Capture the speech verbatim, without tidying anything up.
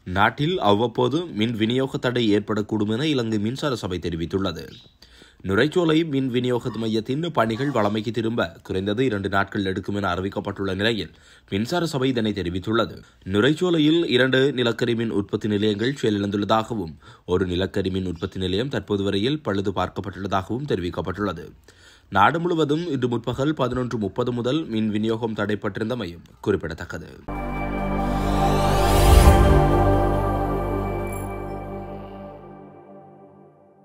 நாட்டில் அவ்வப்போது மின் விநியோக தடை ஏற்படக்கூடும் என இலங்கை மின்சார சபை தெரிவித்துள்ளது. நுரைச்சோலை மின் விநியோக மையத்தின் பணிகள் வழமைக்கு திரும்ப குறைந்தது இரண்டு நாட்கள் எடுக்கும் என அறிவிக்கப்பட்டுள்ள நிலையில் மின்சார சபை இதனை தெரிவித்துள்ளது. நுரைச்சோலையில் இரண்டு நிலக்கரி மின் உற்பத்தி நிலையங்கள் செயலிழந்துள்ளதாகவும் ஒரு நிலக்கரி மின் உற்பத்தி நிலையம் தற்போது வரையில் பழுது பார்க்கப்பட்டுள்ளதாகவும் தெரிவிக்கப்பட்டுள்ளது. நாடு முழுவதும் இன்று முற்பகல் பதினொன்று முப்பது முதல் மின் விநியோகம் தடைப்பட்டிருந்தமையும் குறிப்பிடத்தக்கது.